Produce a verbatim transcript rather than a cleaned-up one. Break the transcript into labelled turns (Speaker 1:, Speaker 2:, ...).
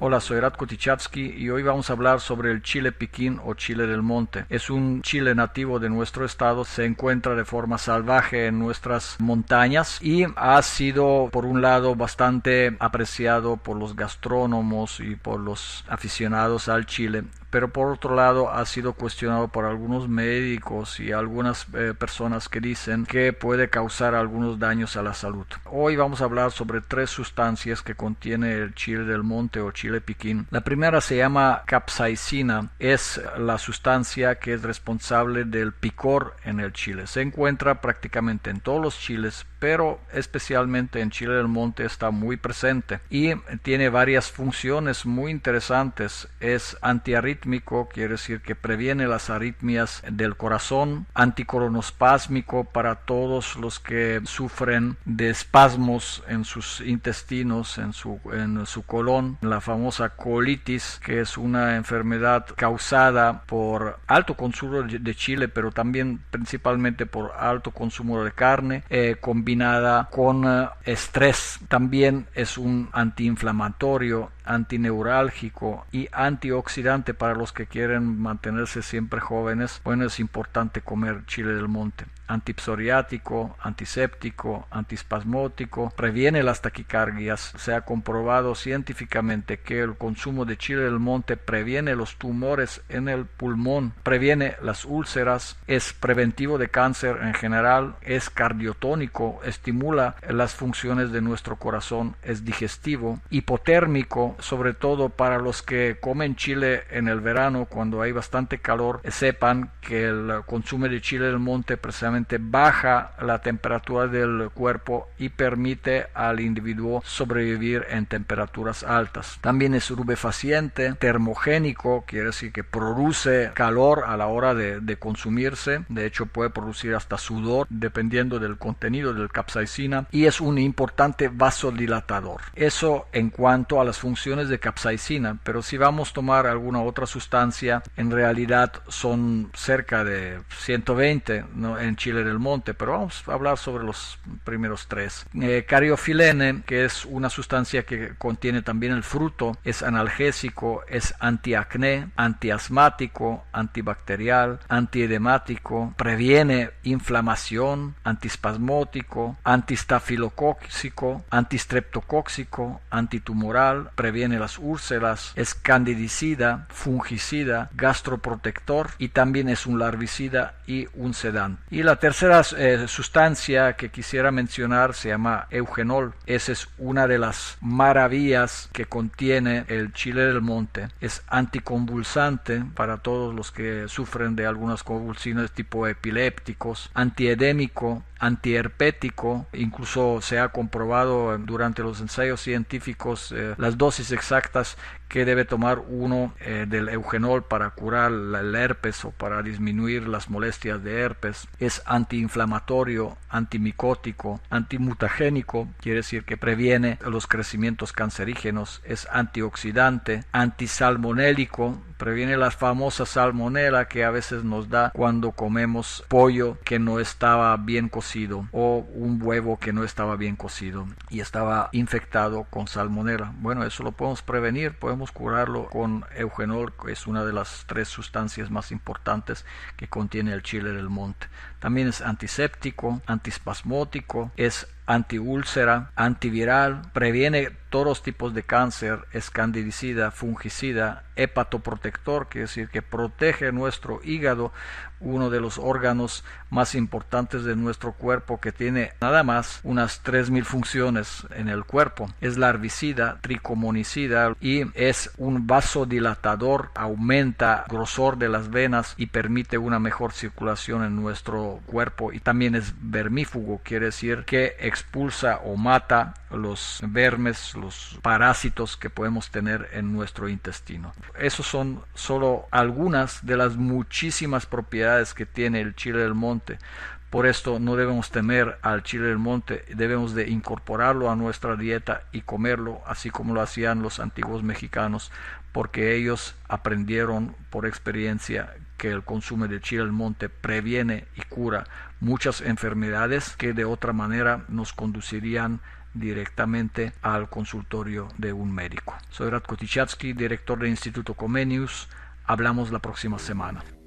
Speaker 1: Hola, soy Radko Tichatsky y hoy vamos a hablar sobre el chile piquín o chile del monte. Es un chile nativo de nuestro estado, se encuentra de forma salvaje en nuestras montañas y ha sido por un lado bastante apreciado por los gastrónomos y por los aficionados al chile, pero por otro lado ha sido cuestionado por algunos médicos y algunas eh, personas que dicen que puede causar algunos daños a la salud. Hoy vamos a hablar sobre tres sustancias que contiene el chile del monte o chile piquín. La primera se llama capsaicina, es la sustancia que es responsable del picor en el chile. Se encuentra prácticamente en todos los chiles, pero especialmente en chile del monte está muy presente y tiene varias funciones muy interesantes. Es antiarrítmico, quiere decir que previene las arritmias del corazón, anticoronospásmico para todos los que sufren de espasmos en sus intestinos, en su, en su colon, la famosa colitis, que es una enfermedad causada por alto consumo de chile, pero también principalmente por alto consumo de carne, eh, combinada con uh, estrés. También es un antiinflamatorio, antineurálgico y antioxidante para los que quieren mantenerse siempre jóvenes. Bueno, es importante comer chile del monte. Antipsoriático, antiséptico, antispasmótico, previene las taquicardias. Se ha comprobado científicamente que el consumo de chile del monte previene los tumores en el pulmón, previene las úlceras, es preventivo de cáncer en general, es cardiotónico, estimula las funciones de nuestro corazón, es digestivo, hipotérmico, sobre todo para los que comen chile en el verano cuando hay bastante calor. Sepan que el consumo de chile del monte precisamente baja la temperatura del cuerpo y permite al individuo sobrevivir en temperaturas altas. También es rubefaciente, termogénico, quiere decir que produce calor a la hora de, de consumirse. De hecho puede producir hasta sudor dependiendo del contenido del capsaicina, y es un importante vasodilatador. Eso en cuanto a las funciones de capsaicina, pero si vamos a tomar alguna otra sustancia, en realidad son cerca de ciento veinte, ¿no?, en chile del monte, pero vamos a hablar sobre los primeros tres. Eh, cariofilene, que es una sustancia que contiene también el fruto, es analgésico, es antiacné, antiasmático, antibacterial, antiedemático, previene inflamación, antispasmótico, antistafilocóxico, antistreptocóxico, antitumoral, previene las úlceras, es candidicida, fungicida, gastroprotector y también es un larvicida y un sedante. Y la tercera eh, sustancia que quisiera mencionar se llama eugenol. Esa es una de las maravillas que contiene el chile del monte. Es anticonvulsante para todos los que sufren de algunas convulsiones tipo epilépticos, antiedémico, antiherpético. Incluso se ha comprobado durante los ensayos científicos eh, las dosis exactas que debe tomar uno eh, del eugenol para curar el herpes o para disminuir las molestias de herpes. Es antiinflamatorio, antimicótico, antimutagénico, quiere decir que previene los crecimientos cancerígenos. Es antioxidante, antisalmonélico, previene la famosa salmonela que a veces nos da cuando comemos pollo que no estaba bien cocido o un huevo que no estaba bien cocido y estaba infectado con salmonela. Bueno, eso lo podemos prevenir, podemos curarlo con eugenol, que es una de las tres sustancias más importantes que contiene el chile del monte. También es antiséptico, antispasmótico, es antiúlcera, antiviral, previene todos los tipos de cáncer, es candidicida, fungicida, hepatoprotector, quiere decir que protege nuestro hígado, uno de los órganos más importantes de nuestro cuerpo que tiene nada más unas tres mil funciones en el cuerpo. Es larvicida, tricomonicida y es un vasodilatador, aumenta el grosor de las venas y permite una mejor circulación en nuestro cuerpo, y también es vermífugo, quiere decir que expulsa o mata los vermes, los parásitos que podemos tener en nuestro intestino. Esos son solo algunas de las muchísimas propiedades que tiene el chile del monte. Por esto no debemos temer al chile del monte, debemos de incorporarlo a nuestra dieta y comerlo así como lo hacían los antiguos mexicanos, porque ellos aprendieron por experiencia que el consumo de chile del monte previene y cura muchas enfermedades que de otra manera nos conducirían directamente al consultorio de un médico. Soy Radko Tichatski, director del Instituto Comenius. Hablamos la próxima semana.